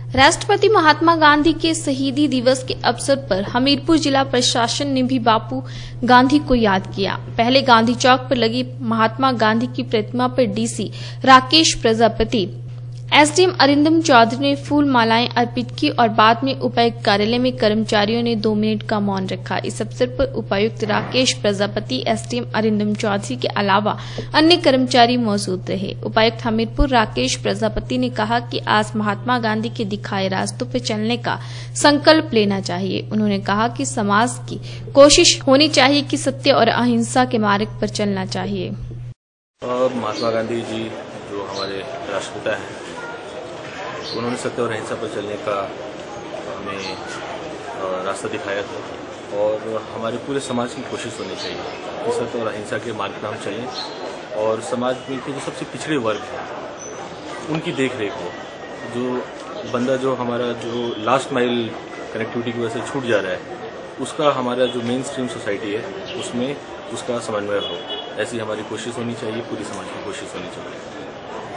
राष्ट्रपति महात्मा गांधी के शहीदी दिवस के अवसर पर हमीरपुर जिला प्रशासन ने भी बापू गांधी को याद किया। पहले गांधी चौक पर लगी महात्मा गांधी की प्रतिमा पर डीसी राकेश प्रजापति, एसडीएम अरिंदम चौधरी ने फूल मालाएं अर्पित की और बाद में उपायुक्त कार्यालय में कर्मचारियों ने 2 मिनट का मौन रखा। इस अवसर पर उपायुक्त राकेश प्रजापति, एसडीएम अरिंदम चौधरी के अलावा अन्य कर्मचारी मौजूद रहे। उपायुक्त हमीरपुर राकेश प्रजापति ने कहा कि आज महात्मा गांधी के दिखाए रास्तों पर चलने का संकल्प लेना चाहिए। उन्होंने कहा कि समाज की कोशिश होनी चाहिए कि सत्य और अहिंसा के मार्ग पर चलना चाहिए। महात्मा गांधी जी जो हमारे राष्ट्रपिता हैं, उन्होंने सत्य और अहिंसा पर चलने का हमें रास्ता दिखाया था और हमारे पूरे समाज की कोशिश होनी चाहिए कि सत्य और अहिंसा के मार्ग पर हम चलें और समाज में के जो सबसे पिछड़े वर्ग हैं उनकी देख रेख हो। जो बंदा जो हमारा जो लास्ट माइल कनेक्टिविटी की वजह से छूट जा रहा है, उसका हमारा जो मेन स्ट्रीम सोसाइटी है उसमें उसका समन्वय हो। ऐसी हमारी कोशिश होनी चाहिए, पूरी समाज की कोशिश होनी चाहिए।